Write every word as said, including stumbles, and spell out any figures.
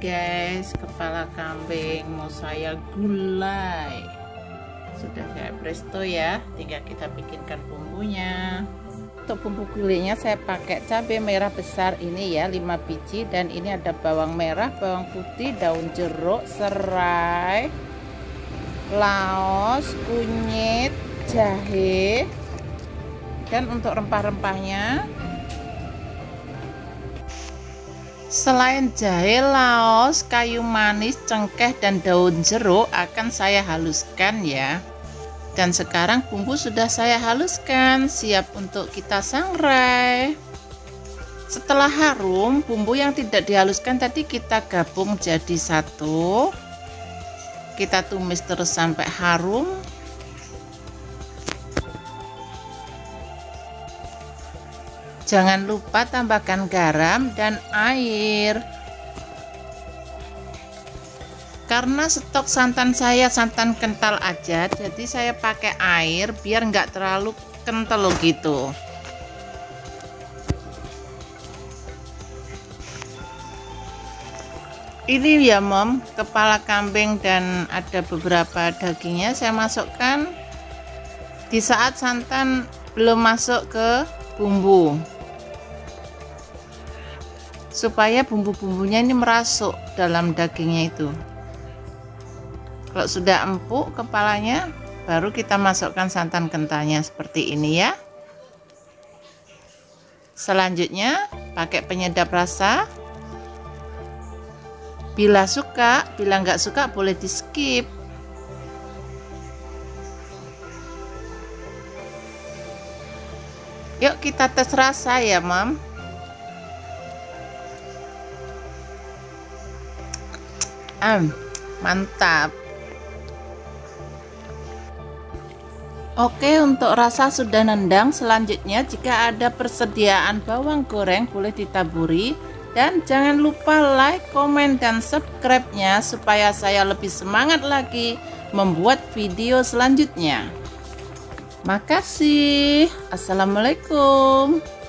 guys, kepala kambing mau saya gulai. Sudah saya presto ya, tinggal kita bikinkan bumbunya. Untuk bumbu gulainya saya pakai cabai merah besar ini ya, lima biji, dan ini ada bawang merah, bawang putih, daun jeruk, serai, laos, kunyit, jahe. Dan untuk rempah-rempahnya, selain jahe, laos, kayu manis, cengkeh, dan daun jeruk akan saya haluskan ya. Dan sekarang bumbu sudah saya haluskan, siap untuk kita sangrai. Setelah harum, bumbu yang tidak dihaluskan tadi kita gabung jadi satu. Kita tumis terus sampai harum. Jangan lupa tambahkan garam dan air. Karena stok santan saya santan kental aja, jadi saya pakai air biar nggak terlalu kental gitu. Ini ya mom, kepala kambing dan ada beberapa dagingnya saya masukkan di saat santan belum masuk ke bumbu, supaya bumbu-bumbunya ini merasuk dalam dagingnya itu. Kalau sudah empuk kepalanya, baru kita masukkan santan kentalnya seperti ini ya. Selanjutnya pakai penyedap rasa. Bila suka, bila nggak suka boleh di skip. Yuk kita tes rasa ya mam. Hmm, mantap. Oke, untuk rasa sudah nendang. Selanjutnya jika ada persediaan bawang goreng boleh ditaburi. Dan jangan lupa like, komen, dan subscribe-nya supaya saya lebih semangat lagi membuat video selanjutnya. Makasih. Assalamualaikum.